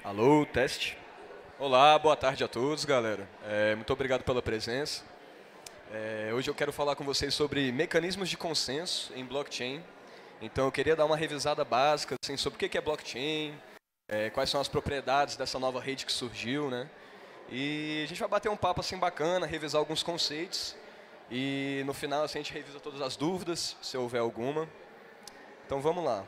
Alô, teste. Olá, boa tarde a todos, galera. Muito obrigado pela presença. Hoje eu quero falar com vocês sobre mecanismos de consenso em blockchain. Então eu queria dar uma revisada básica assim, sobre o que é blockchain, quais são as propriedades dessa nova rede que surgiu, né? E a gente vai bater um papo assim bacana, revisar alguns conceitos. E no final assim, a gente revisa todas as dúvidas, se houver alguma. Então vamos lá.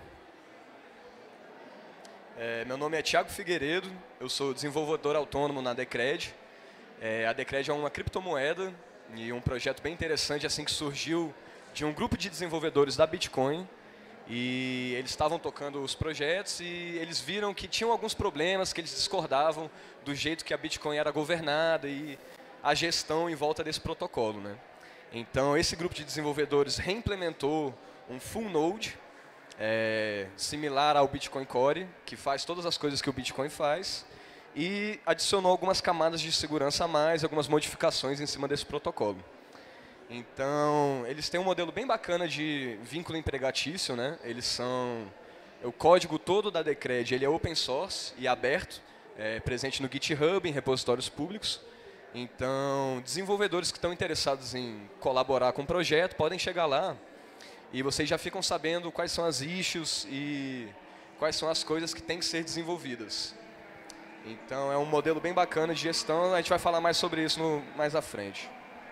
Meu nome é Thiago Figueiredo, eu sou desenvolvedor autônomo na Decred. A Decred é uma criptomoeda e um projeto bem interessante assim que surgiu de um grupo de desenvolvedores da Bitcoin. E eles estavam tocando os projetos e eles viram que tinham alguns problemas, que eles discordavam do jeito que a Bitcoin era governada e a gestão em volta desse protocolo, né? Então esse grupo de desenvolvedores reimplementou um full node, similar ao Bitcoin Core, que faz todas as coisas que o Bitcoin faz, e adicionou algumas camadas de segurança a mais, algumas modificações em cima desse protocolo. Então, eles têm um modelo bem bacana de vínculo empregatício, né? O código todo da Decred, ele é open source e aberto, presente no GitHub, em repositórios públicos. Então, desenvolvedores que estão interessados em colaborar com o projeto podem chegar lá e vocês já ficam sabendo quais são as issues e quais são as coisas que têm que ser desenvolvidas. Então, é um modelo bem bacana de gestão, a gente vai falar mais sobre isso mais à frente.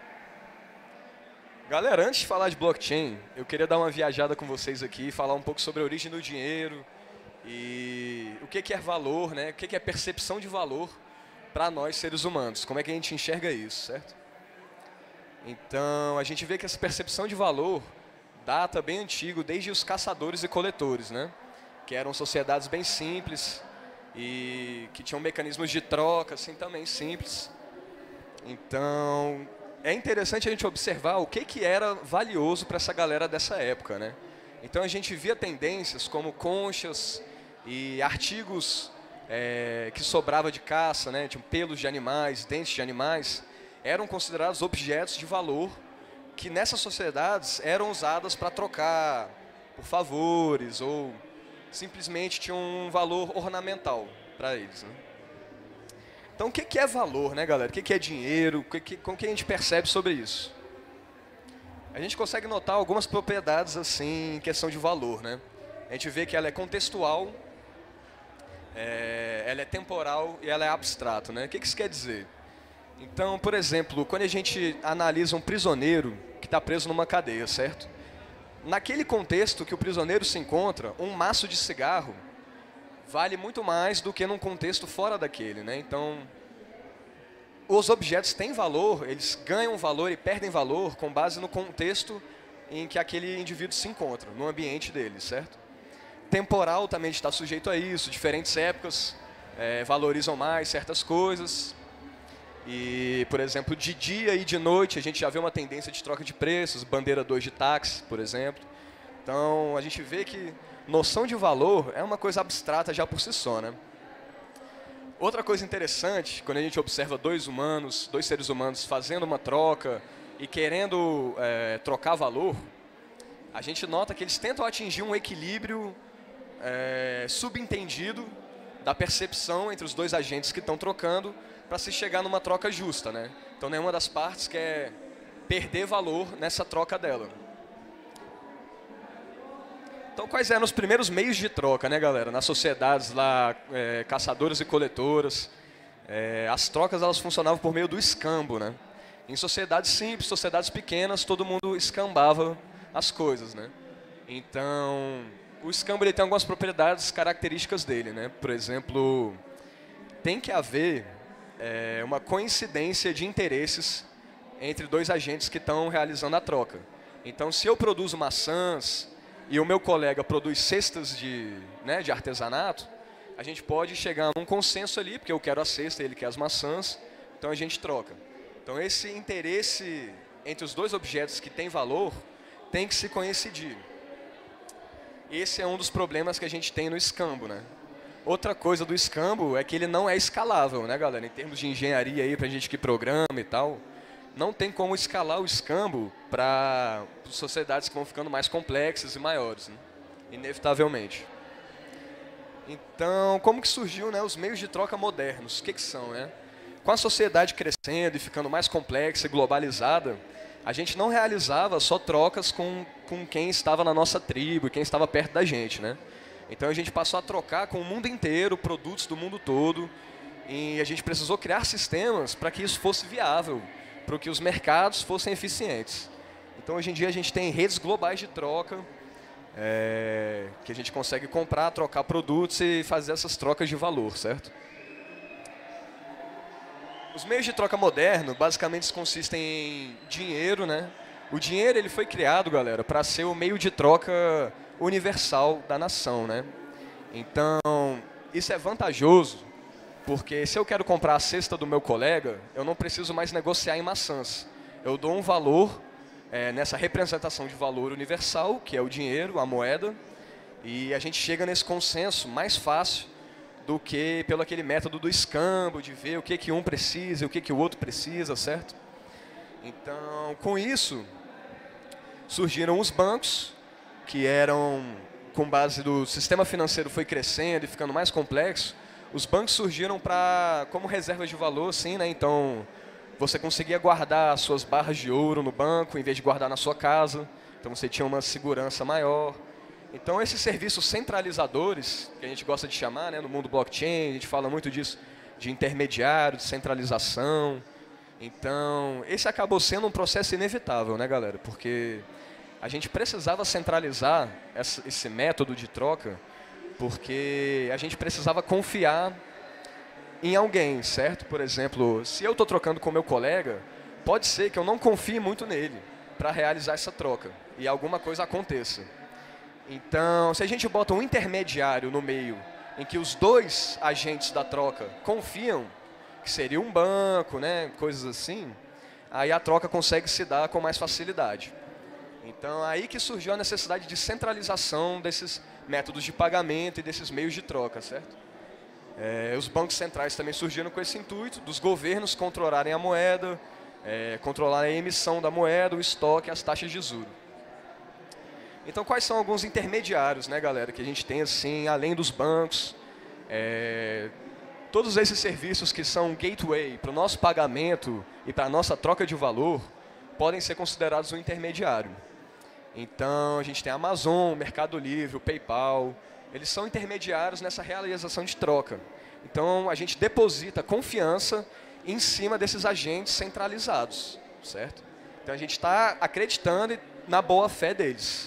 Galera, antes de falar de blockchain, eu queria dar uma viajada com vocês aqui, falar um pouco sobre a origem do dinheiro e o que é valor, né? O que é percepção de valor para nós seres humanos, como é que a gente enxerga isso, certo? Então, a gente vê que essa percepção de valor data bem antigo, desde os caçadores e coletores, né? Que eram sociedades bem simples e que tinham mecanismos de troca, assim, também simples. Então, é interessante a gente observar o que era valioso para essa galera dessa época, né? Então a gente via tendências como conchas e artigos que sobrava de caça, né? Tipo pelos de animais, dentes de animais, eram considerados objetos de valor que nessas sociedades eram usadas para trocar por favores ou simplesmente tinham um valor ornamental para eles, né? Então, o que é valor, né, galera? O que é dinheiro? Como que a gente percebe sobre isso? A gente consegue notar algumas propriedades assim, em questão de valor, né? A gente vê que ela é contextual, ela é temporal e ela é abstrato, né? O que isso quer dizer? Então, por exemplo, quando a gente analisa um prisioneiro que está preso numa cadeia, certo? Naquele contexto que o prisioneiro se encontra, um maço de cigarro vale muito mais do que num contexto fora daquele, né? Então, os objetos têm valor, eles ganham valor e perdem valor com base no contexto em que aquele indivíduo se encontra, no ambiente dele, certo? Temporal também está sujeito a isso, diferentes épocas valorizam mais certas coisas. E, por exemplo, de dia e de noite a gente já vê uma tendência de troca de preços, bandeira 2 de táxi, por exemplo. Então, a gente vê que noção de valor é uma coisa abstrata já por si só, né? Outra coisa interessante, quando a gente observa dois seres humanos fazendo uma troca e querendo trocar valor, a gente nota que eles tentam atingir um equilíbrio subentendido da percepção entre os dois agentes que estão trocando para se chegar numa troca justa, né? Então nenhuma das partes quer perder valor nessa troca dela. Então, quais eram os primeiros meios de troca, né, galera? Nas sociedades lá, caçadoras e coletoras, as trocas elas funcionavam por meio do escambo, né? Em sociedades simples, sociedades pequenas, todo mundo escambava as coisas, né? Então, o escambo ele tem algumas propriedades características dele, né? Por exemplo, tem que haver uma coincidência de interesses entre dois agentes que estão realizando a troca. Então, se eu produzo maçãs e o meu colega produz cestas de artesanato, a gente pode chegar a um consenso ali, porque eu quero a cesta e ele quer as maçãs, então a gente troca. Então esse interesse entre os dois objetos que têm valor tem que se coincidir. Esse é um dos problemas que a gente tem no escambo, né? Outra coisa do escambo é que ele não é escalável, né, galera? Em termos de engenharia aí, pra gente que programa e tal, não tem como escalar o escambo para sociedades que vão ficando mais complexas e maiores, né? Inevitavelmente. Então, como que surgiu, né, os meios de troca modernos? O que são, né? Com a sociedade crescendo e ficando mais complexa e globalizada, a gente não realizava só trocas com quem estava na nossa tribo, quem estava perto da gente, né? Então a gente passou a trocar com o mundo inteiro, produtos do mundo todo, e a gente precisou criar sistemas para que isso fosse viável, para que os mercados fossem eficientes. Então hoje em dia a gente tem redes globais de troca, que a gente consegue comprar, trocar produtos e fazer essas trocas de valor, certo? Os meios de troca moderno basicamente consistem em dinheiro, né? O dinheiro ele foi criado, galera, para ser o meio de troca universal da nação, né? Então, isso é vantajoso, porque se eu quero comprar a cesta do meu colega, eu não preciso mais negociar em maçãs. Eu dou um valor nessa representação de valor universal, que é o dinheiro, a moeda, e a gente chega nesse consenso mais fácil do que pelo aquele método do escambo, de ver o que um precisa e o que o outro precisa, certo? Então, com isso, surgiram os bancos, que eram, com base do sistema financeiro foi crescendo e ficando mais complexo, os bancos surgiram como reserva de valor, sim, né? Então, você conseguia guardar as suas barras de ouro no banco, em vez de guardar na sua casa, então você tinha uma segurança maior. Então, esses serviços centralizadores, que a gente gosta de chamar, né, no mundo blockchain, a gente fala muito disso, de intermediário, de centralização. Então, esse acabou sendo um processo inevitável, né, galera? Porque a gente precisava centralizar esse método de troca, porque a gente precisava confiar em alguém, certo? Por exemplo, se eu estou trocando com meu colega, pode ser que eu não confie muito nele para realizar essa troca e alguma coisa aconteça. Então, se a gente bota um intermediário no meio, em que os dois agentes da troca confiam, que seria um banco, né, coisas assim, aí a troca consegue se dar com mais facilidade. Então, aí que surgiu a necessidade de centralização desses métodos de pagamento e desses meios de troca, certo? Os bancos centrais também surgiram com esse intuito, dos governos controlarem a moeda, controlarem a emissão da moeda, o estoque e as taxas de juros. Então, quais são alguns intermediários, né, galera, que a gente tem, assim, além dos bancos? Todos esses serviços que são gateway para o nosso pagamento e para a nossa troca de valor podem ser considerados um intermediário. Então, a gente tem a Amazon, o Mercado Livre, o PayPal. Eles são intermediários nessa realização de troca. Então, a gente deposita confiança em cima desses agentes centralizados, certo? Então, a gente está acreditando na boa fé deles.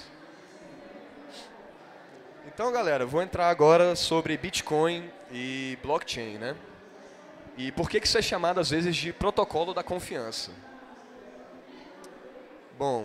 Então, galera, vou entrar agora sobre Bitcoin e blockchain, né? E por que isso é chamado, às vezes, de protocolo da confiança? Bom,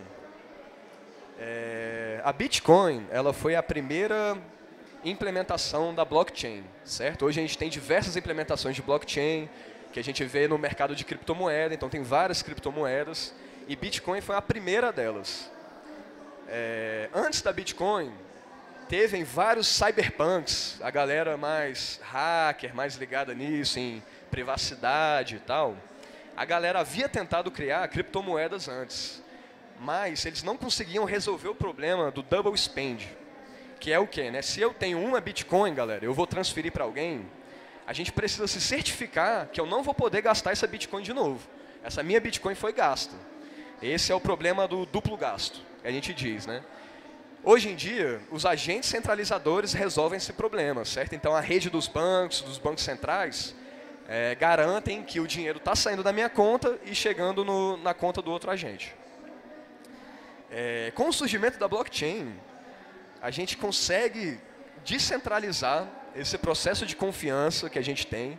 a Bitcoin, ela foi a primeira implementação da blockchain, certo? Hoje a gente tem diversas implementações de blockchain que a gente vê no mercado de criptomoeda, então tem várias criptomoedas, e Bitcoin foi a primeira delas. Antes da Bitcoin, teve vários cyberpunks, a galera mais hacker, mais ligada nisso, em privacidade e tal. A galera havia tentado criar criptomoedas antes, mas eles não conseguiam resolver o problema do double spend, que é o quê, né? Se eu tenho uma Bitcoin, galera, eu vou transferir para alguém, a gente precisa se certificar que eu não vou poder gastar essa Bitcoin de novo. Essa minha Bitcoin foi gasta. Esse é o problema do duplo gasto, que a gente diz, né? Hoje em dia, os agentes centralizadores resolvem esse problema, certo? Então, a rede dos bancos centrais, garantem que o dinheiro está saindo da minha conta e chegando na conta do outro agente. Com o surgimento da blockchain, a gente consegue descentralizar esse processo de confiança que a gente tem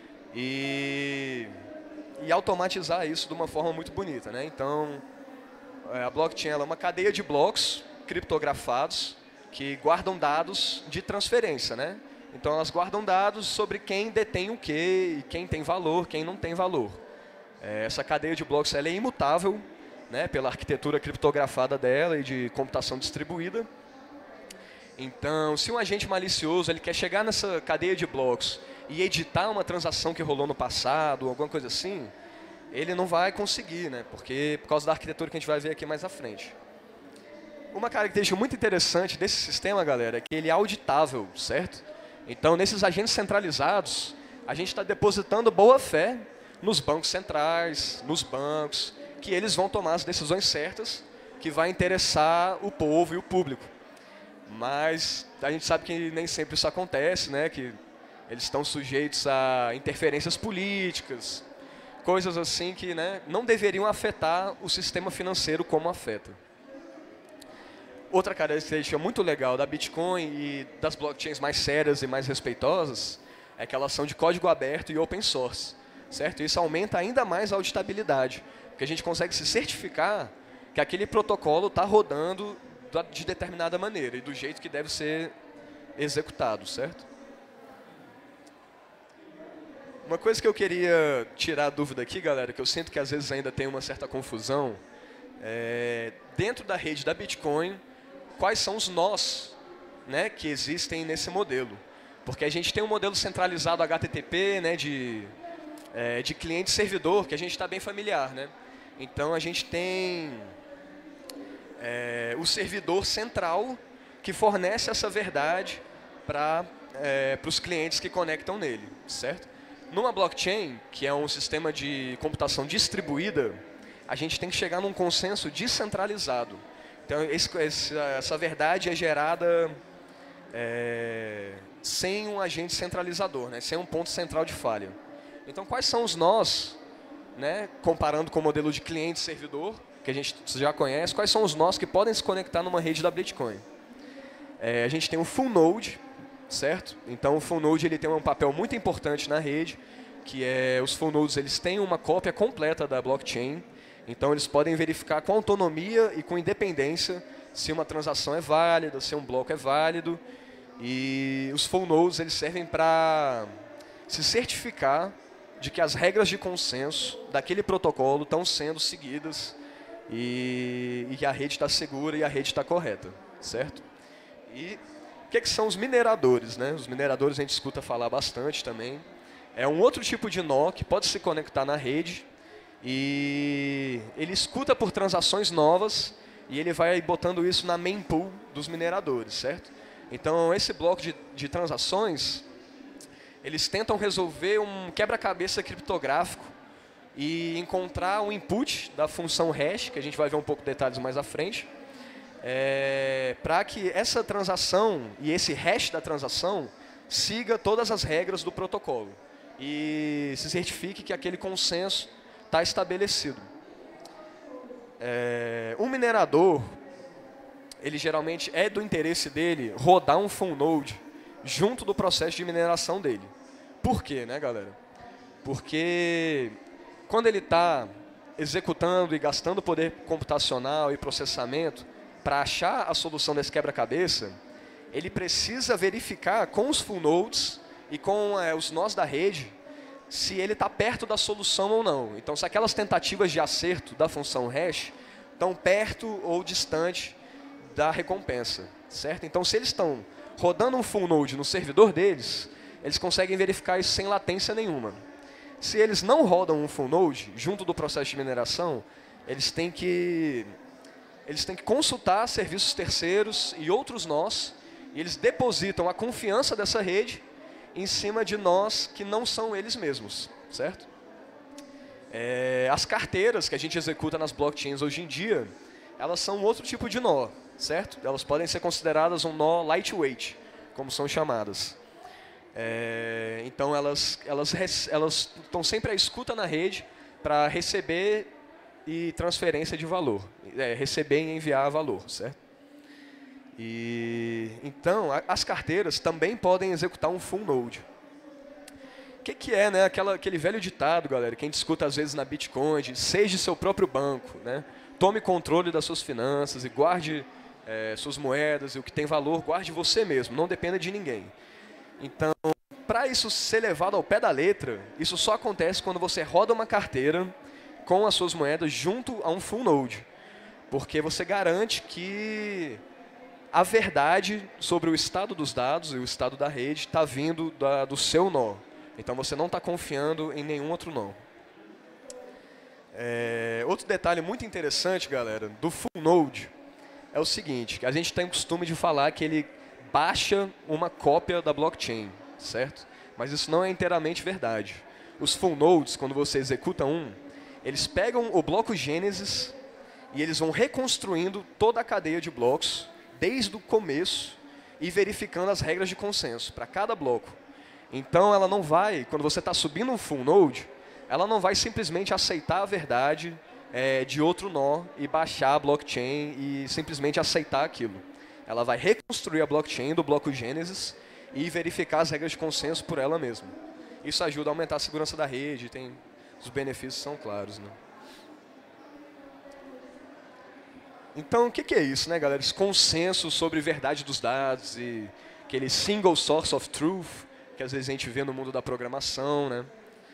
e automatizar isso de uma forma muito bonita, né? Então, a blockchain ela é uma cadeia de blocos criptografados que guardam dados de transferência, né? Então, elas guardam dados sobre quem detém o quê, e quem tem valor, quem não tem valor. Essa cadeia de blocos ela é imutável, né, pela arquitetura criptografada dela e de computação distribuída. Então, se um agente malicioso ele quer chegar nessa cadeia de blocos e editar uma transação que rolou no passado, alguma coisa assim, ele não vai conseguir, né, por causa da arquitetura que a gente vai ver aqui mais à frente. Uma característica muito interessante desse sistema, galera, é que ele é auditável, certo? Então, nesses agentes centralizados, a gente está depositando boa-fé nos bancos centrais, nos bancos, que eles vão tomar as decisões certas, que vai interessar o povo e o público. Mas a gente sabe que nem sempre isso acontece, né? Que eles estão sujeitos a interferências políticas, coisas assim que, né, não deveriam afetar o sistema financeiro como afeta. Outra característica muito legal da Bitcoin e das blockchains mais sérias e mais respeitosas é que elas são de código aberto e open source, certo? Isso aumenta ainda mais a auditabilidade, porque a gente consegue se certificar que aquele protocolo está rodando de determinada maneira e do jeito que deve ser executado, certo? Uma coisa que eu queria tirar a dúvida aqui, galera, que eu sinto que às vezes ainda tem uma certa confusão, dentro da rede da Bitcoin, quais são os nós, né, que existem nesse modelo. Porque a gente tem um modelo centralizado HTTP, né, de cliente-servidor, que a gente está bem familiar, né? Então a gente tem o servidor central que fornece essa verdade para os clientes que conectam nele, certo? Numa blockchain, que é um sistema de computação distribuída, a gente tem que chegar num consenso descentralizado. Então, essa verdade é gerada sem um agente centralizador, né? Sem um ponto central de falha. Então, quais são os nós, né? Comparando com o modelo de cliente-servidor, que a gente já conhece, quais são os nós que podem se conectar numa rede da Bitcoin? A gente tem o full node, certo? Então o full node ele tem um papel muito importante na rede, que os full nodes eles têm uma cópia completa da blockchain, então eles podem verificar com autonomia e com independência se uma transação é válida, se um bloco é válido, e os full nodes eles servem para se certificar de que as regras de consenso daquele protocolo estão sendo seguidas e que a rede está segura e a rede está correta, certo? E o que são os mineradores, né? Os mineradores a gente escuta falar bastante também. É um outro tipo de nó que pode se conectar na rede e ele escuta por transações novas e ele vai botando isso na mempool dos mineradores, certo? Então, esse bloco de transações, eles tentam resolver um quebra-cabeça criptográfico e encontrar um input da função hash, que a gente vai ver um pouco de detalhes mais à frente, para que essa transação e esse hash da transação siga todas as regras do protocolo e se certifique que aquele consenso está estabelecido. Um minerador, ele geralmente é do interesse dele rodar um full node junto do processo de mineração dele. Por quê, né, galera? Porque quando ele está executando e gastando poder computacional e processamento para achar a solução desse quebra-cabeça, ele precisa verificar com os full nodes e com os nós da rede se ele está perto da solução ou não. Então, se aquelas tentativas de acerto da função hash estão perto ou distante da recompensa, certo? Então, se eles estão rodando um full node no servidor deles, eles conseguem verificar isso sem latência nenhuma. Se eles não rodam um full node junto do processo de mineração, eles têm que consultar serviços terceiros e outros nós, e eles depositam a confiança dessa rede em cima de nós que não são eles mesmos, certo? As carteiras que a gente executa nas blockchains hoje em dia, elas são um outro tipo de nó, certo? Elas podem ser consideradas um nó lightweight, como são chamadas. Então elas estão sempre à escuta na rede para receber e transferência de valor, receber e enviar valor, certo? Então as carteiras também podem executar um full node. O que é, né, aquele velho ditado, galera, que a gente escuta às vezes na Bitcoin, de seja seu próprio banco, né? Tome controle das suas finanças e guarde suas moedas e o que tem valor, guarde você mesmo, não dependa de ninguém. Então, para isso ser levado ao pé da letra, isso só acontece quando você roda uma carteira com as suas moedas junto a um full node, porque você garante que a verdade sobre o estado dos dados e o estado da rede está vindo do seu nó. Então você não está confiando em nenhum outro nó. Outro detalhe muito interessante, galera, do full node é o seguinte, que a gente tem o costume de falar que ele baixa uma cópia da blockchain, certo? Mas isso não é inteiramente verdade. Os full nodes, quando você executa eles pegam o bloco Gênesis e eles vão reconstruindo toda a cadeia de blocos, desde o começo, e verificando as regras de consenso para cada bloco. Então, ela não vai, quando você está subindo um full node, ela não vai simplesmente aceitar a verdade de outro nó e baixar a blockchain e simplesmente aceitar aquilo. Ela vai reconstruir a blockchain do bloco Gênesis e verificar as regras de consenso por ela mesma. Isso ajuda a aumentar a segurança da rede, os benefícios são claros, né? Então, o que é isso, né, galera? Esse consenso sobre verdade dos dados e aquele single source of truth que às vezes a gente vê no mundo da programação, né?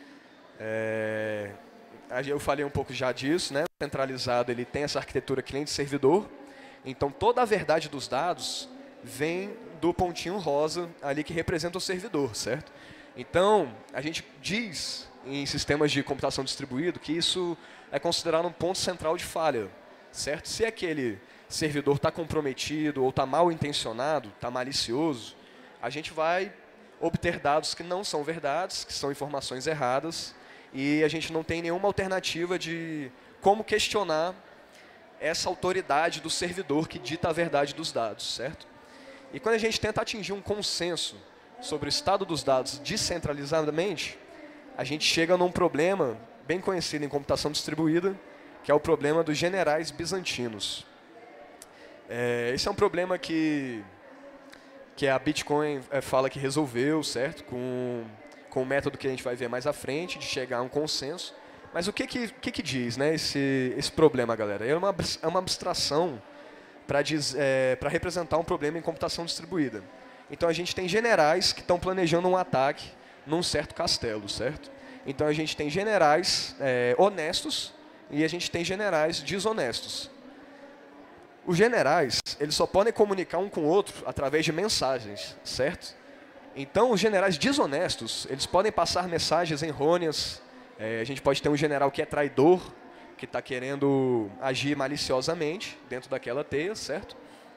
Eu falei um pouco já disso, né? O centralizado, ele tem essa arquitetura cliente-servidor. Então, toda a verdade dos dados vem do pontinho rosa ali que representa o servidor, certo? Então, a gente diz em sistemas de computação distribuído que isso é considerado um ponto central de falha, certo? Se aquele servidor está comprometido ou está mal intencionado, está malicioso, a gente vai obter dados que não são verdades, que são informações erradas, e a gente não tem nenhuma alternativa de como questionar essa autoridade do servidor que dita a verdade dos dados, certo? E quando a gente tenta atingir um consenso sobre o estado dos dados descentralizadamente, a gente chega num problema bem conhecido em computação distribuída, que é o problema dos generais bizantinos. Esse é um problema que a Bitcoin fala que resolveu, certo? Com o método que a gente vai ver mais à frente, de chegar a um consenso. Mas o que diz, né, esse problema, galera? É uma abstração para representar um problema em computação distribuída. Então, a gente tem generais que estão planejando um ataque num certo castelo, certo? Então, a gente tem generais honestos e a gente tem generais desonestos. Os generais, eles só podem comunicar um com o outro através de mensagens, certo? Então, os generais desonestos, eles podem passar mensagens errôneas. A gente pode ter um general que é traidor, que está querendo agir maliciosamente dentro daquela teia, certo?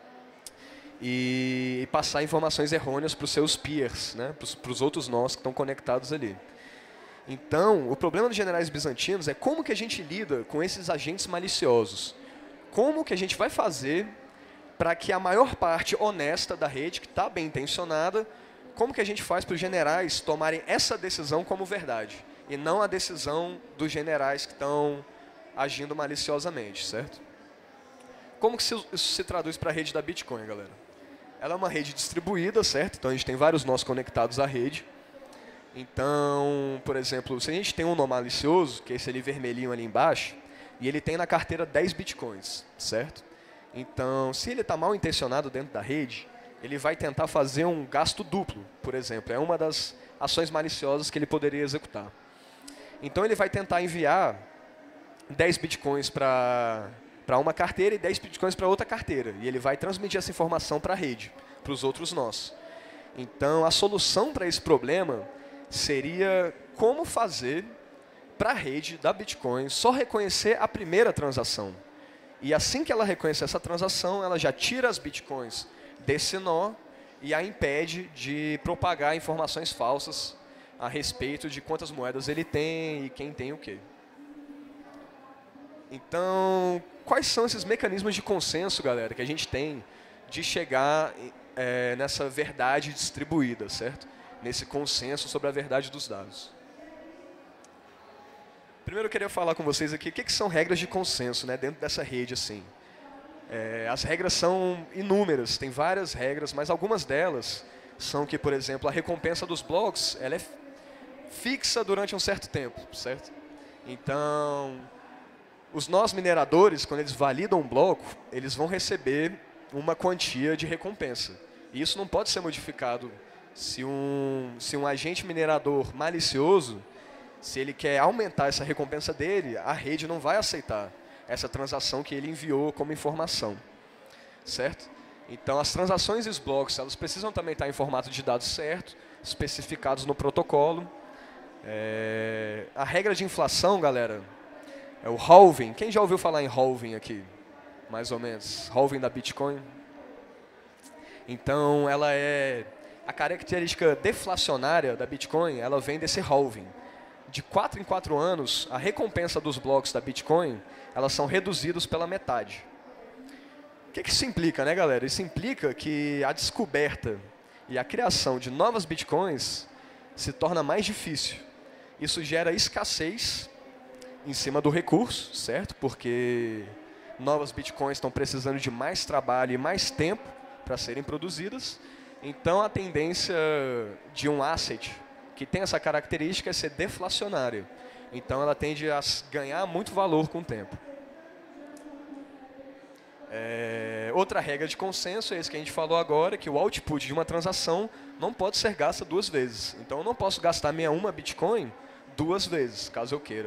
E passar informações errôneas para os seus peers, né? Para os outros nós que estão conectados ali. Então, o problema dos generais bizantinos é como que a gente lida com esses agentes maliciosos. Como que a gente vai fazer para que a maior parte honesta da rede, que está bem intencionada, como que a gente faz para os generais tomarem essa decisão como verdade, e não a decisão dos generais que estão agindo maliciosamente, certo? Como que isso se traduz para a rede da Bitcoin, galera? Ela é uma rede distribuída, certo? Então, a gente tem vários nós conectados à rede. Então, por exemplo, se a gente tem um nó malicioso, que é esse ali vermelhinho ali embaixo, e ele tem na carteira 10 bitcoins, certo? Então, se ele está mal intencionado dentro da rede, ele vai tentar fazer um gasto duplo, por exemplo. É uma das ações maliciosas que ele poderia executar. Então, ele vai tentar enviar 10 bitcoins para uma carteira e 10 bitcoins para outra carteira. E ele vai transmitir essa informação para a rede, para os outros nós. Então, a solução para esse problema seria como fazer para a rede da Bitcoin só reconhecer a primeira transação. E assim que ela reconhecer essa transação, ela já tira as Bitcoins desse nó e a impede de propagar informações falsas a respeito de quantas moedas ele tem e quem tem o quê. Então, quais são esses mecanismos de consenso, galera, que a gente tem de chegar nessa verdade distribuída, certo? Nesse consenso sobre a verdade dos dados. Primeiro eu queria falar com vocês aqui o que são regras de consenso, né, dentro dessa rede assim. As regras são inúmeras, tem várias regras, mas algumas delas são que, por exemplo, a recompensa dos blocos ela é fixa durante um certo tempo, certo? Então, os nós mineradores, quando eles validam um bloco, eles vão receber uma quantia de recompensa. E isso não pode ser modificado. Se um agente minerador malicioso, se ele quer aumentar essa recompensa dele, a rede não vai aceitar essa transação que ele enviou como informação, certo? Então, as transações e os blocos, elas precisam também estar em formato de dados certo, especificados no protocolo. A regra de inflação, galera, é o halving. Quem já ouviu falar em halving aqui? Mais ou menos. Halving da Bitcoin. Então, a característica deflacionária da Bitcoin, ela vem desse halving. De 4 em 4 anos, a recompensa dos blocos da Bitcoin, elas são reduzidas pela metade. O que isso implica, né, galera? Isso implica que a descoberta e a criação de novas Bitcoins se torna mais difícil. Isso gera escassez em cima do recurso, certo? Porque novas Bitcoins estão precisando de mais trabalho e mais tempo para serem produzidas. Então, a tendência de um asset que tem essa característica é ser deflacionária. Então, ela tende a ganhar muito valor com o tempo. Outra regra de consenso é isso que a gente falou agora, que o output de uma transação não pode ser gasta 2 vezes. Então, eu não posso gastar minha uma Bitcoin 2 vezes, caso eu queira.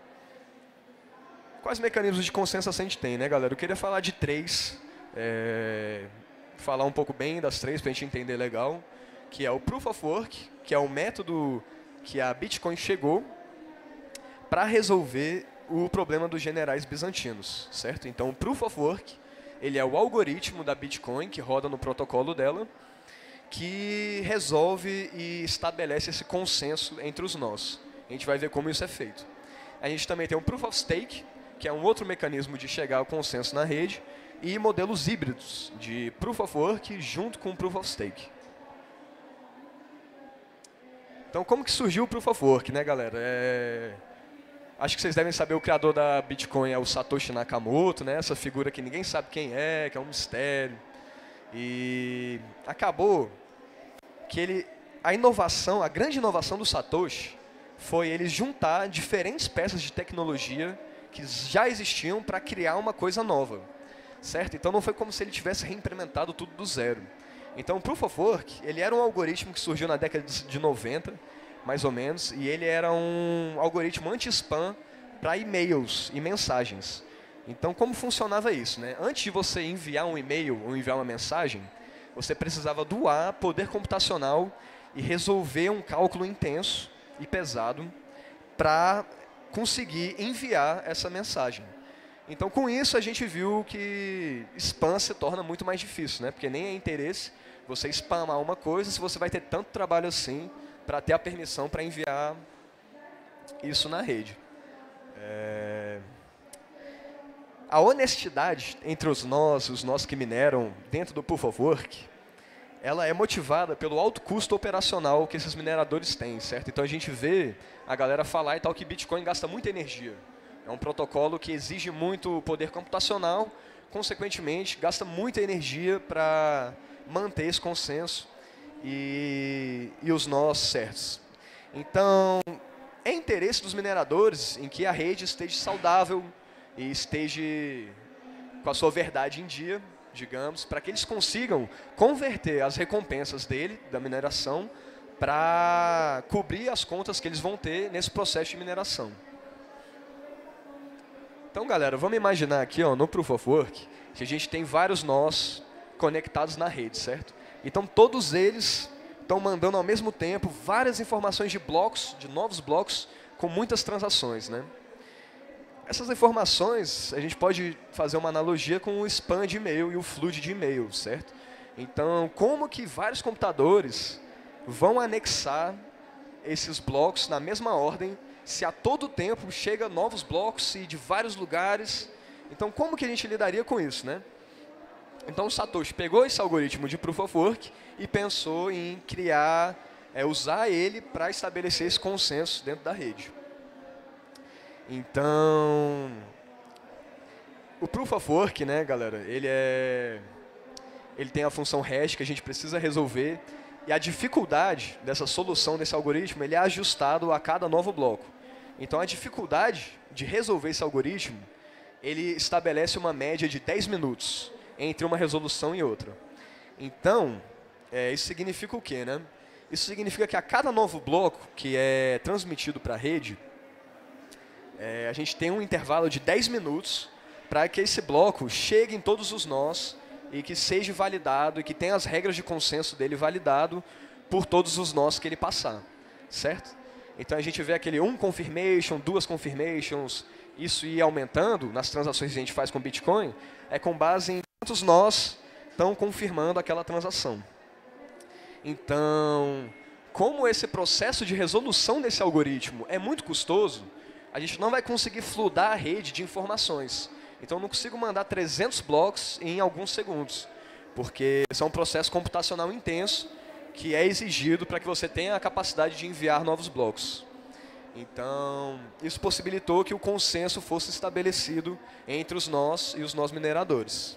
Quais mecanismos de consenso a gente tem, né, galera? Eu queria falar de 3, falar um pouco bem das 3 para a gente entender legal, que é o Proof of Work, que é o método que a Bitcoin chegou para resolver o problema dos generais bizantinos, certo? Então, o Proof of Work, ele é o algoritmo da Bitcoin que roda no protocolo dela, que resolve e estabelece esse consenso entre os nós. A gente vai ver como isso é feito. A gente também tem o Proof of Stake, que é um outro mecanismo de chegar ao consenso na rede, e modelos híbridos de Proof of Work junto com Proof of Stake. Então, como que surgiu o Proof of Work, né, galera? Acho que vocês devem saber, o criador da Bitcoin é o Satoshi Nakamoto, né? Essa figura que ninguém sabe quem é, que é um mistério. E acabou que a grande inovação do Satoshi foi ele juntar diferentes peças de tecnologia que já existiam para criar uma coisa nova, certo? Então não foi como se ele tivesse reimplementado tudo do zero. Então o Proof of Work, ele era um algoritmo que surgiu na década de 90, mais ou menos, e ele era um algoritmo anti-spam para e-mails e mensagens. Então como funcionava isso, né? Antes de você enviar um e-mail ou enviar uma mensagem, você precisava doar poder computacional e resolver um cálculo intenso e pesado para conseguir enviar essa mensagem. Então, com isso, a gente viu que spam se torna muito mais difícil, né? Porque nem é interesse você spamar uma coisa se você vai ter tanto trabalho assim para ter a permissão para enviar isso na rede. A honestidade entre os nós que mineram dentro do Proof of Work, ela é motivada pelo alto custo operacional que esses mineradores têm, certo? Então a gente vê a galera falar e tal que Bitcoin gasta muita energia. É um protocolo que exige muito poder computacional, consequentemente gasta muita energia para manter esse consenso e os nós certos. Então, é interesse dos mineradores em que a rede esteja saudável e esteja com a sua verdade em dia, digamos, para que eles consigam converter as recompensas da mineração, para cobrir as contas que eles vão ter nesse processo de mineração. Então, galera, vamos imaginar aqui, ó, no Proof of Work, que a gente tem vários nós conectados na rede, certo? Então, todos eles estão mandando ao mesmo tempo várias informações de blocos, de novos blocos, com muitas transações, né? Essas informações, a gente pode fazer uma analogia com o spam de e-mail e o flood de e-mail, certo? Então, como que vários computadores vão anexar esses blocos na mesma ordem, se a todo tempo chega novos blocos e de vários lugares? Então, como que a gente lidaria com isso, né? Então, o Satoshi pegou esse algoritmo de Proof of Work e pensou em usar ele para estabelecer esse consenso dentro da rede. Então, o Proof of Work, né, galera, ele tem a função hash que a gente precisa resolver, e a dificuldade dessa solução desse algoritmo, ele é ajustado a cada novo bloco. Então, a dificuldade de resolver esse algoritmo, ele estabelece uma média de 10 minutos entre uma resolução e outra. Então, isso significa o quê, né? Isso significa que a cada novo bloco que é transmitido para a rede, a gente tem um intervalo de 10 minutos para que esse bloco chegue em todos os nós e que seja validado e que tenha as regras de consenso dele validado por todos os nós que ele passar, certo? Então a gente vê aquele confirmation, 2 confirmations, isso ir aumentando nas transações que a gente faz com Bitcoin, com base em quantos nós estão confirmando aquela transação. Então, como esse processo de resolução desse algoritmo é muito custoso, a gente não vai conseguir fludar a rede de informações. Então, eu não consigo mandar 300 blocos em alguns segundos, porque esse é um processo computacional intenso que é exigido para que você tenha a capacidade de enviar novos blocos. Então, isso possibilitou que o consenso fosse estabelecido entre os nós e os nós mineradores.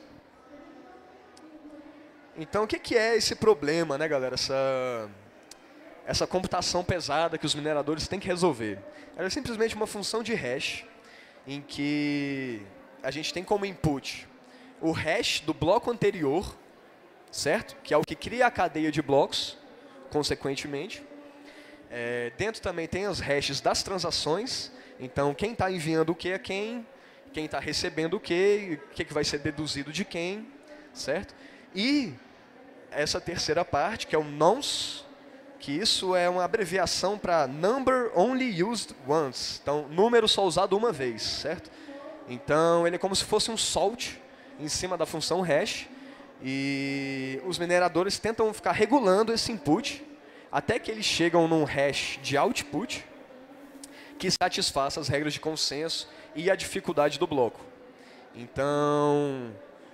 Então, o que é esse problema, né, galera? Essa computação pesada que os mineradores têm que resolver. Ela é simplesmente uma função de hash, em que a gente tem como input o hash do bloco anterior, certo? Que é o que cria a cadeia de blocos, consequentemente. Dentro também tem os hashes das transações. Então, quem está enviando o que a quem está recebendo o que vai ser deduzido de quem, certo? E essa terceira parte, que é o nonce, que isso é uma abreviação para Number Only Used Once. Então, número só usado uma vez, certo? Então, ele é como se fosse um salt em cima da função hash. E os mineradores tentam ficar regulando esse input até que eles chegam num hash de output que satisfaça as regras de consenso e a dificuldade do bloco. Então,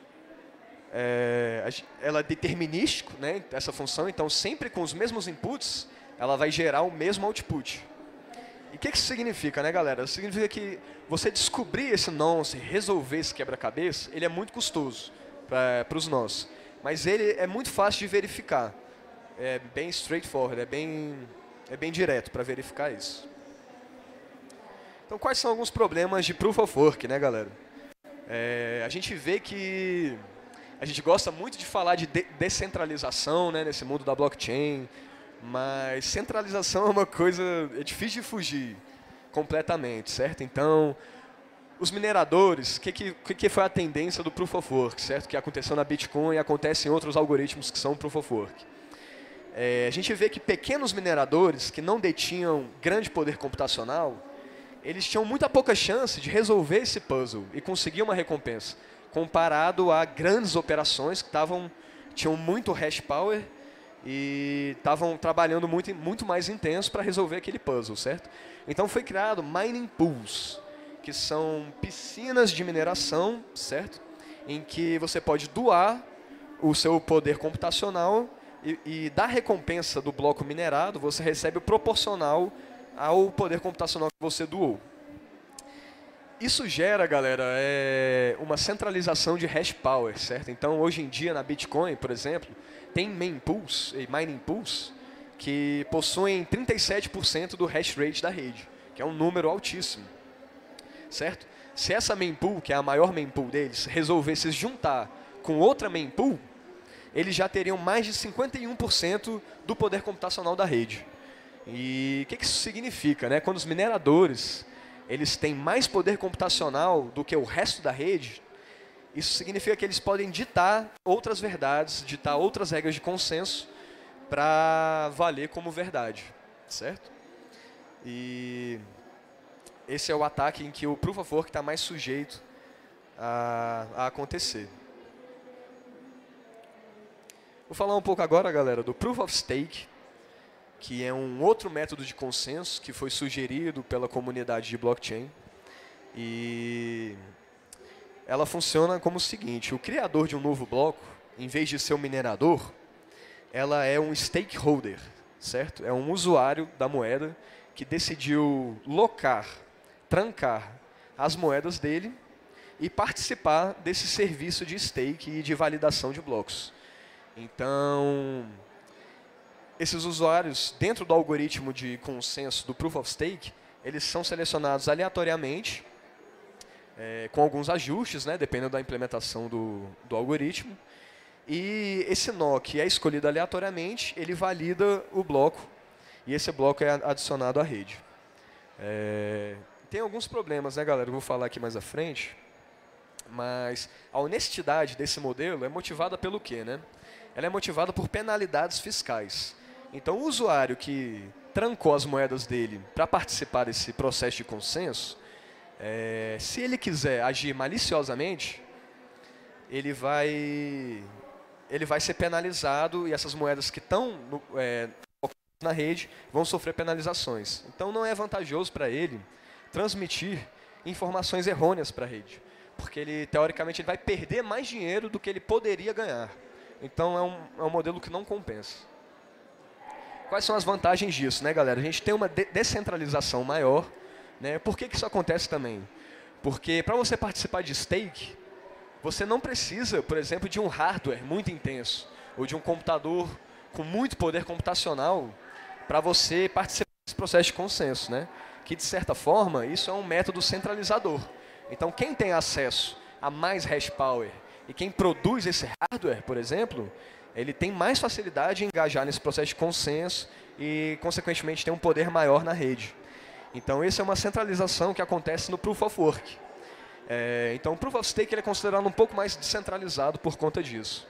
ela é determinístico, né, essa função. Então, sempre com os mesmos inputs, ela vai gerar o mesmo output. E o que isso significa, né, galera? Significa que você descobrir esse nonce, resolver esse quebra-cabeça, ele é muito custoso para os nós. Mas ele é muito fácil de verificar. É bem straightforward, é bem direto para verificar isso. Então, quais são alguns problemas de Proof of Work, né, galera? A gente vê que a gente gosta muito de falar de descentralização, né, nesse mundo da blockchain, mas centralização é uma coisa, é difícil de fugir completamente, certo? Então, os mineradores, o que foi a tendência do Proof of Work, certo? Que aconteceu na Bitcoin e acontece em outros algoritmos que são Proof of Work. A gente vê que pequenos mineradores que não detinham grande poder computacional, eles tinham muita pouca chance de resolver esse puzzle e conseguir uma recompensa, comparado a grandes operações que tinham muito hash power e estavam trabalhando muito mais intenso para resolver aquele puzzle, certo? Então foi criado mining pools, que são piscinas de mineração, certo? Em que você pode doar o seu poder computacional e da recompensa do bloco minerado, você recebe o proporcional ao poder computacional que você doou. Isso gera, galera, uma centralização de hash power, certo? Então, hoje em dia, na Bitcoin, por exemplo, tem mining pools que possuem 37% do hash rate da rede, que é um número altíssimo, certo? Se essa mempool, que é a maior mempool deles, resolvesse se juntar com outra mempool, eles já teriam mais de 51% do poder computacional da rede. E o que isso significa, né? Quando os mineradores eles têm mais poder computacional do que o resto da rede, isso significa que eles podem ditar outras verdades, ditar outras regras de consenso para valer como verdade, certo? E esse é o ataque em que o Proof of Work está mais sujeito a acontecer. Vou falar um pouco agora, galera, do Proof of Stake, que é um outro método de consenso que foi sugerido pela comunidade de blockchain. E ela funciona como o seguinte: o criador de um novo bloco, em vez de ser um minerador, ela é um stakeholder, certo? É um usuário da moeda que decidiu trancar as moedas dele e participar desse serviço de stake e de validação de blocos. Então, esses usuários, dentro do algoritmo de consenso do Proof of Stake, eles são selecionados aleatoriamente, com alguns ajustes, né, dependendo da implementação do algoritmo. E esse nó que é escolhido aleatoriamente, ele valida o bloco, e esse bloco é adicionado à rede. Tem alguns problemas, né, galera? Eu vou falar aqui mais à frente, mas a honestidade desse modelo é motivada pelo quê, né? Ela é motivada por penalidades fiscais. Então, o usuário que trancou as moedas dele para participar desse processo de consenso, se ele quiser agir maliciosamente, ele vai ele vai ser penalizado e essas moedas que estão na rede vão sofrer penalizações. Então não é vantajoso para ele transmitir informações errôneas para a rede, porque ele, teoricamente, ele vai perder mais dinheiro do que ele poderia ganhar. Então é um modelo que não compensa. Quais são as vantagens disso, né, galera? A gente tem uma descentralização maior, né? Por que isso acontece também? Porque para você participar de stake, você não precisa, por exemplo, de um hardware muito intenso ou de um computador com muito poder computacional para você participar desse processo de consenso, né? Que, de certa forma, isso é um método centralizador. Então, quem tem acesso a mais hash power e quem produz esse hardware, por exemplo, ele tem mais facilidade em engajar nesse processo de consenso e, consequentemente, tem um poder maior na rede. Então, essa é uma centralização que acontece no Proof of Work. Então, o Proof of Stake ele é considerado um pouco mais descentralizado por conta disso.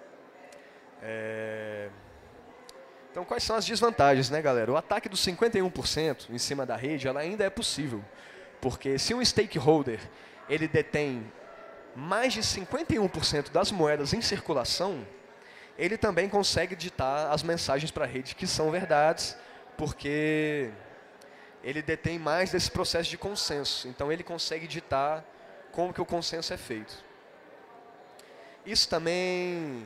Então, quais são as desvantagens, né, galera? O ataque dos 51% em cima da rede ela ainda é possível. Porque se um stakeholder ele detém mais de 51% das moedas em circulação, ele também consegue ditar as mensagens para a rede que são verdades, porque ele detém mais desse processo de consenso. Então, ele consegue ditar como que o consenso é feito. Isso também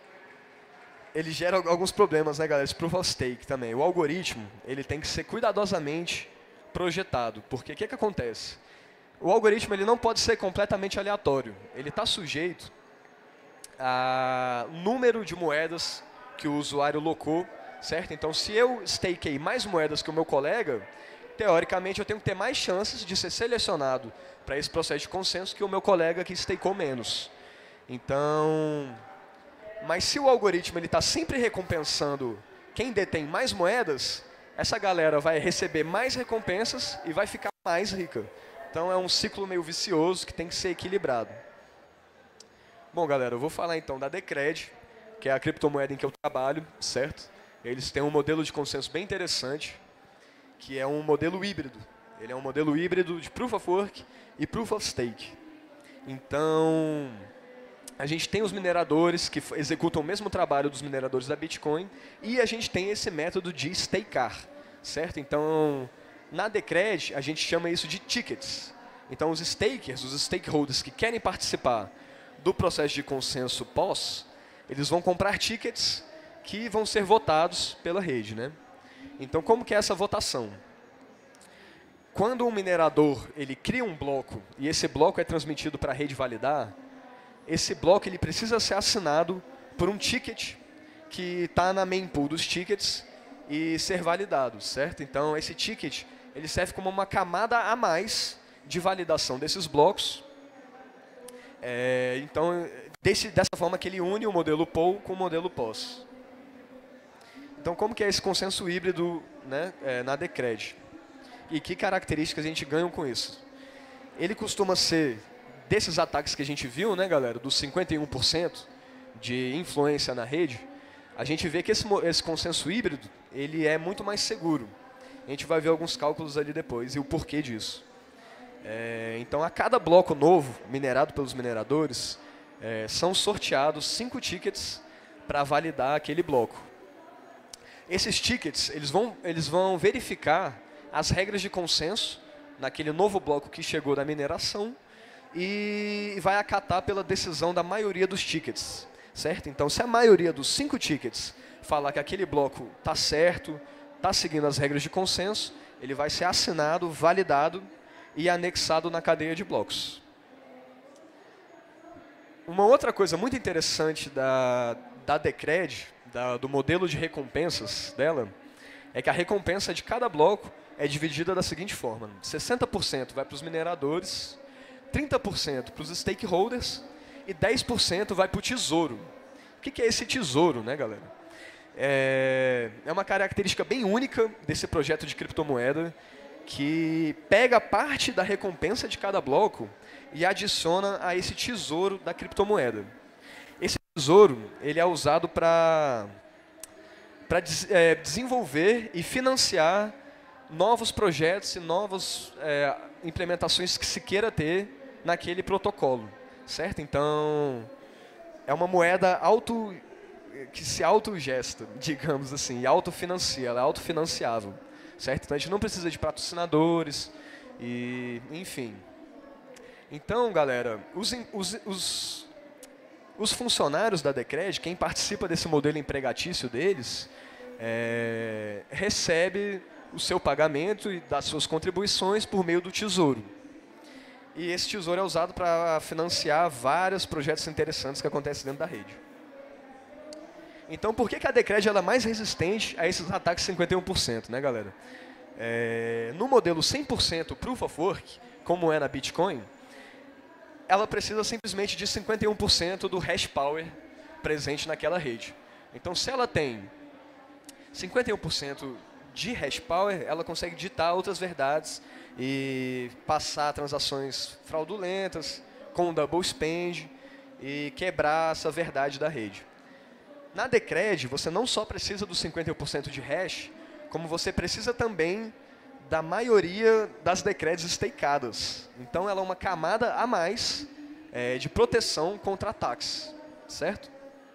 ele gera alguns problemas, né, galera? Esse Proof of Stake também. O algoritmo ele tem que ser cuidadosamente projetado, porque o que acontece? O algoritmo ele não pode ser completamente aleatório. Ele está sujeito ao número de moedas que o usuário locou, certo? Então, se eu stakei mais moedas que o meu colega, teoricamente eu tenho que ter mais chances de ser selecionado para esse processo de consenso que o meu colega que stakeou menos. Então, mas se o algoritmo está sempre recompensando quem detém mais moedas, essa galera vai receber mais recompensas e vai ficar mais rica. Então é um ciclo meio vicioso que tem que ser equilibrado. Bom, galera, eu vou falar então da Decred, que é a criptomoeda em que eu trabalho, certo? Eles têm um modelo de consenso bem interessante, que é um modelo híbrido. Ele é um modelo híbrido de Proof of Work e Proof of Stake. Então, a gente tem os mineradores que executam o mesmo trabalho dos mineradores da Bitcoin e a gente tem esse método de stakear, certo? Então, na Decred, a gente chama isso de tickets. Então, os stakers, os stakeholders que querem participar do processo de consenso pós, eles vão comprar tickets que vão ser votados pela rede, né? Então, como que é essa votação? Quando um minerador ele cria um bloco e esse bloco é transmitido para a rede validar, esse bloco ele precisa ser assinado por um ticket que está na mempool dos tickets e ser validado, certo? Então, esse ticket ele serve como uma camada a mais de validação desses blocos. Então, dessa forma que ele une o modelo POW com o modelo POS. Então, como que é esse consenso híbrido, né, na Decred? E que características a gente ganha com isso? Ele costuma ser, desses ataques que a gente viu, né, galera, dos 51% de influência na rede, a gente vê que esse consenso híbrido ele é muito mais seguro. A gente vai ver alguns cálculos ali depois e o porquê disso. Então, a cada bloco novo, minerado pelos mineradores, são sorteados 5 tickets para validar aquele bloco. Esses tickets eles vão verificar as regras de consenso naquele novo bloco que chegou da mineração e vai acatar pela decisão da maioria dos tickets, certo? Então, se a maioria dos 5 tickets falar que aquele bloco está certo, está seguindo as regras de consenso, ele vai ser assinado, validado e anexado na cadeia de blocos. Uma outra coisa muito interessante da Decred, do modelo de recompensas dela, é que a recompensa de cada bloco é dividida da seguinte forma: 60% vai para os mineradores, 30% para os stakeholders e 10% vai para o tesouro. O que é esse tesouro, né, galera? É uma característica bem única desse projeto de criptomoeda, que pega parte da recompensa de cada bloco e adiciona a esse tesouro da criptomoeda. Esse tesouro ele é usado para desenvolver e financiar novos projetos e novas implementações que se queira ter naquele protocolo, certo? Então, é uma moeda que se autogesta, digamos assim, e autofinancia, ela é autofinanciável, certo? Então a gente não precisa de patrocinadores, e enfim. Então, galera, os funcionários da Decred, quem participa desse modelo empregatício deles, recebe o seu pagamento e das suas contribuições por meio do Tesouro. E esse Tesouro é usado para financiar vários projetos interessantes que acontecem dentro da rede. Então, por que a Decred ela é mais resistente a esses ataques 51%, né, galera? No modelo 100% Proof of Work, como é na Bitcoin, ela precisa simplesmente de 51% do hash power presente naquela rede. Então, se ela tem 51% de hash power, ela consegue ditar outras verdades e passar transações fraudulentas com o double spend e quebrar essa verdade da rede. Na Decred, você não só precisa dos 51% de hash, como você precisa também da maioria das Decreds stakeadas. Então, ela é uma camada a mais de proteção contra ataques, certo?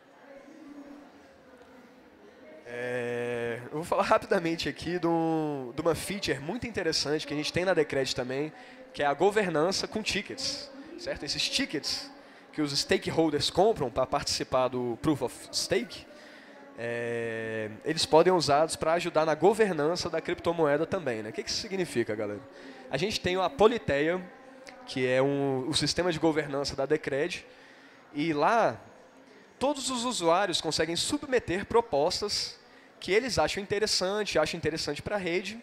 Eu vou falar rapidamente aqui de uma feature muito interessante que a gente tem na Decred também, que é a governança com tickets, certo? Esses tickets que os stakeholders compram para participar do Proof of Stake, eles podem ser usados para ajudar na governança da criptomoeda também, né? O que isso significa, galera? A gente tem a Politeia, que é o sistema de governança da Decred, e lá todos os usuários conseguem submeter propostas que eles acham interessante para a rede,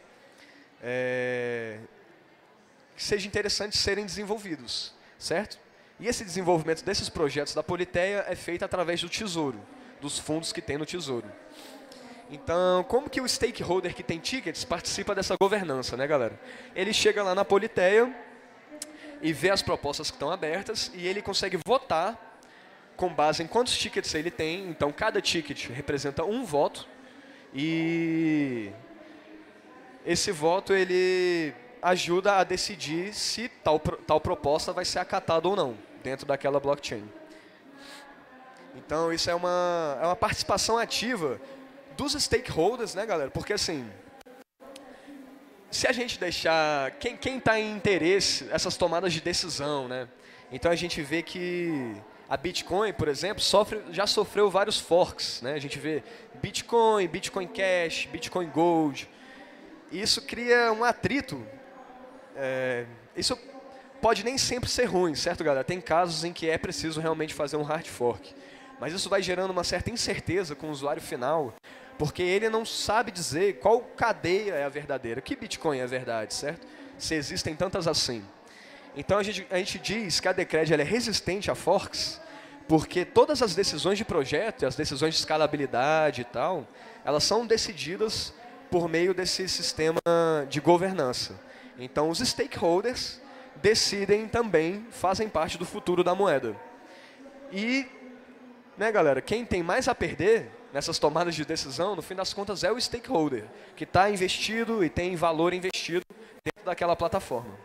que seja interessante serem desenvolvidos, certo? E esse desenvolvimento desses projetos da Politeia é feito através do Tesouro, dos fundos que tem no Tesouro. Então, como que o stakeholder que tem tickets participa dessa governança, né, galera? Ele chega lá na Politeia e vê as propostas que estão abertas e ele consegue votar com base em quantos tickets ele tem. Então, cada ticket representa um voto e esse voto ele ajuda a decidir se tal proposta vai ser acatada ou não dentro daquela blockchain. Então, isso é uma participação ativa dos stakeholders, né, galera? Porque, assim, se a gente deixar... Quem está em interesse, essas tomadas de decisão, né? Então, a gente vê que a Bitcoin, por exemplo, já sofreu vários forks, né? A gente vê Bitcoin, Bitcoin Cash, Bitcoin Gold. E isso cria um atrito. Isso pode nem sempre ser ruim, certo, galera? Tem casos em que é preciso realmente fazer um hard fork. Mas isso vai gerando uma certa incerteza com o usuário final, porque ele não sabe dizer qual cadeia é a verdadeira, que Bitcoin é a verdade, certo? Se existem tantas assim. Então a gente diz que a Decred ela é resistente a forks, porque todas as decisões de projeto, as decisões de escalabilidade e tal, elas são decididas por meio desse sistema de governança. Então os stakeholders decidem também, fazem parte do futuro da moeda. E, né, galera, quem tem mais a perder nessas tomadas de decisão, no fim das contas, é o stakeholder, que está investido e tem valor investido dentro daquela plataforma.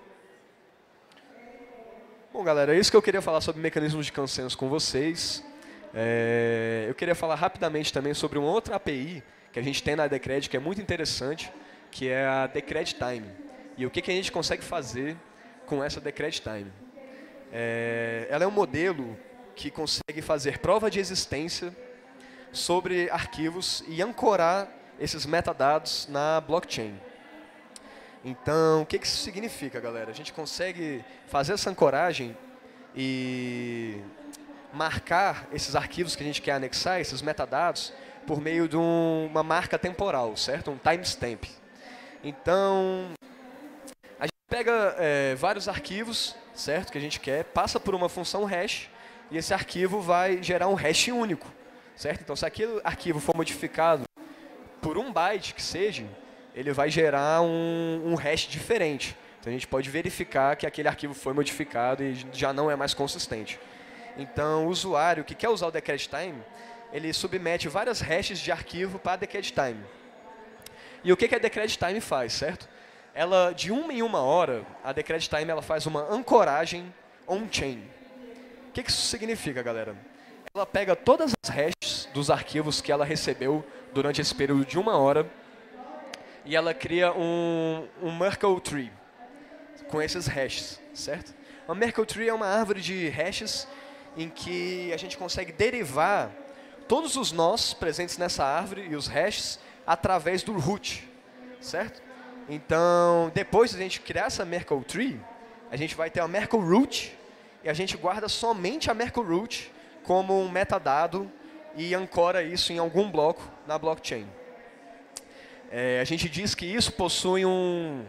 Bom, galera, é isso que eu queria falar sobre mecanismos de consenso com vocês. Eu queria falar rapidamente também sobre uma outra API que a gente tem na Decred, que é muito interessante, que é a Decred Time. E o que a gente consegue fazer com essa Decred Time? Ela é um modelo que consegue fazer prova de existência sobre arquivos e ancorar esses metadados na blockchain. Então, o que isso significa, galera? A gente consegue fazer essa ancoragem e marcar esses arquivos que a gente quer anexar, esses metadados, por meio de uma marca temporal, certo? Um timestamp. Então, a gente pega vários arquivos, certo? Que a gente quer, passa por uma função hash, e esse arquivo vai gerar um hash único, certo? Então, se aquele arquivo for modificado por 1 byte que seja, ele vai gerar um hash diferente. Então, a gente pode verificar que aquele arquivo foi modificado e já não é mais consistente. Então, o usuário que quer usar o Decred Time, ele submete várias hashes de arquivo para a Decred Time. E o que a Decred Time faz, certo? Ela, de 1 em 1 hora, a Decred Time ela faz uma ancoragem on-chain. O que isso significa, galera? ela pega todas as hashes dos arquivos que ela recebeu durante esse período de 1 hora e ela cria um Merkle Tree com esses hashes, certo? Uma Merkle Tree é uma árvore de hashes em que a gente consegue derivar todos os nós presentes nessa árvore e os hashes através do root, certo? Então, depois de a gente criar essa Merkle Tree, a gente vai ter a Merkle Root e a gente guarda somente a Merkle Root como um metadado e ancora isso em algum bloco na blockchain. A gente diz que isso possui um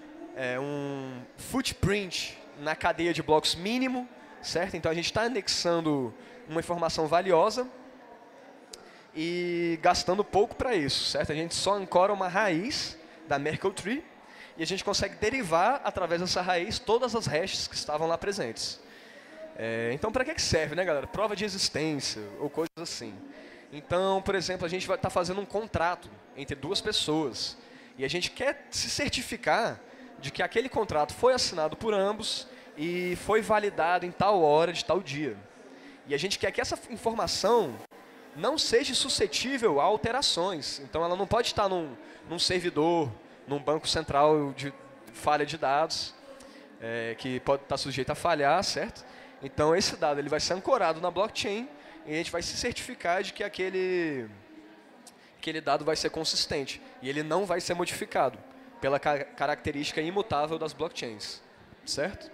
footprint na cadeia de blocos mínimo, certo? Então a gente está anexando uma informação valiosa e gastando pouco para isso, certo? A gente só ancora uma raiz da Merkle Tree e a gente consegue derivar através dessa raiz todas as hashes que estavam lá presentes. Então, para que serve, né, galera? Prova de existência ou coisas assim. Então, por exemplo, a gente vai estar fazendo um contrato entre duas pessoas e a gente quer se certificar de que aquele contrato foi assinado por ambos e foi validado em tal hora de tal dia. E a gente quer que essa informação não seja suscetível a alterações. Então, ela não pode estar num servidor, num banco central de falha de dados, que pode estar sujeito a falhar, certo? Então, esse dado ele vai ser ancorado na blockchain e a gente vai se certificar de que aquele dado vai ser consistente e ele não vai ser modificado pela característica imutável das blockchains, certo?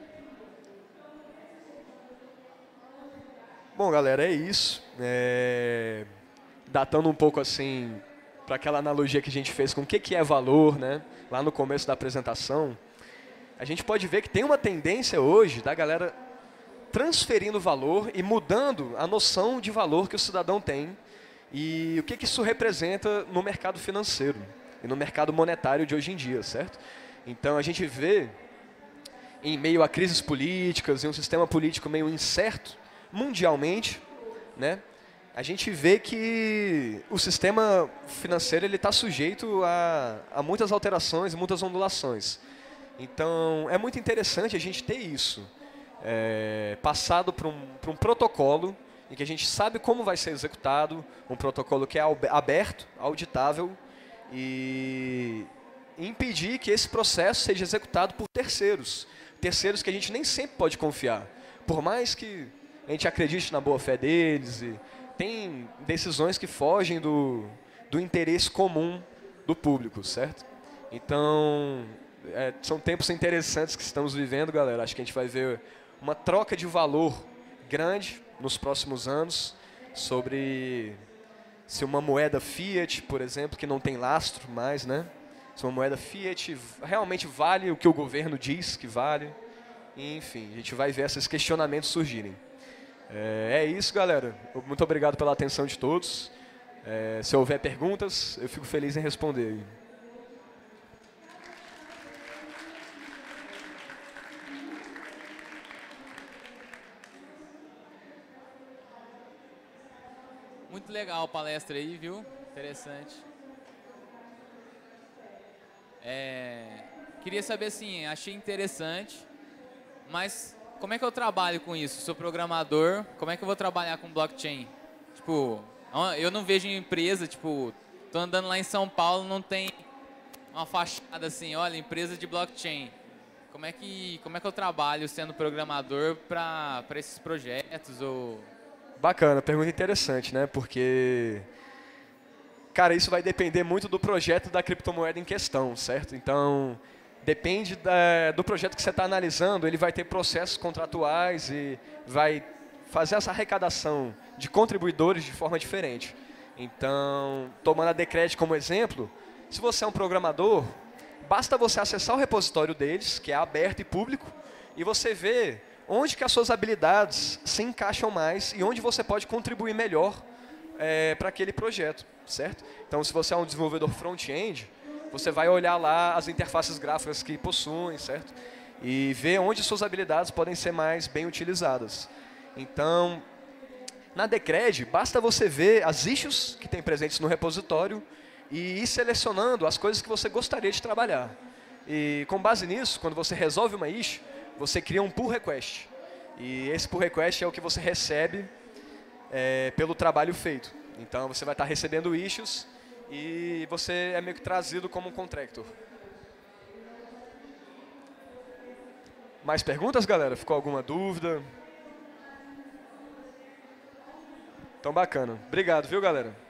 Bom, galera, é isso. Datando um pouco assim para aquela analogia que a gente fez com o que é valor, né? Lá no começo da apresentação, a gente pode ver que tem uma tendência hoje da galera transferindo valor e mudando a noção de valor que o cidadão tem e o que isso representa no mercado financeiro e no mercado monetário de hoje em dia, certo? Então a gente vê, em meio a crises políticas e um sistema político meio incerto mundialmente, né? A gente vê que o sistema financeiro está sujeito a muitas alterações, muitas ondulações. Então é muito interessante a gente ter isso passado por um protocolo em que a gente sabe como vai ser executado, um protocolo que é aberto, auditável e impedir que esse processo seja executado por terceiros que a gente nem sempre pode confiar, por mais que a gente acredite na boa fé deles e tem decisões que fogem do interesse comum do público, certo? Então, são tempos interessantes que estamos vivendo, galera. Acho que a gente vai ver uma troca de valor grande nos próximos anos sobre se uma moeda fiat, por exemplo, que não tem lastro mais, né? Se uma moeda fiat realmente vale o que o governo diz que vale. Enfim, a gente vai ver esses questionamentos surgirem. É isso, galera. Muito obrigado pela atenção de todos. Se houver perguntas, eu fico feliz em responder. Muito legal a palestra aí, viu? Interessante. Queria saber assim, achei interessante, mas como é que eu trabalho com isso? Sou programador, como é que eu vou trabalhar com blockchain? Tipo, eu não vejo empresa, tipo, tô andando lá em São Paulo, não tem uma fachada assim, olha, empresa de blockchain. Como é que eu trabalho sendo programador para esses projetos ou... Bacana, pergunta interessante, né? Porque, cara, isso vai depender muito do projeto da criptomoeda em questão, certo? Então, depende do projeto que você está analisando, ele vai ter processos contratuais e vai fazer essa arrecadação de contribuidores de forma diferente. Então, tomando a Decred como exemplo, se você é um programador, basta você acessar o repositório deles, que é aberto e público, e você vê onde que as suas habilidades se encaixam mais e onde você pode contribuir melhor para aquele projeto, certo? Então, se você é um desenvolvedor front-end, você vai olhar lá as interfaces gráficas que possuem, certo? E ver onde suas habilidades podem ser mais bem utilizadas. Então, na Decred, basta você ver as issues que tem presentes no repositório e ir selecionando as coisas que você gostaria de trabalhar. E com base nisso, quando você resolve uma issue, você cria um pull request. E esse pull request é o que você recebe pelo trabalho feito. Então você vai estar recebendo issues e você é meio que trazido como um contractor. Mais perguntas, galera? Ficou alguma dúvida? Então, bacana. Obrigado, viu, galera?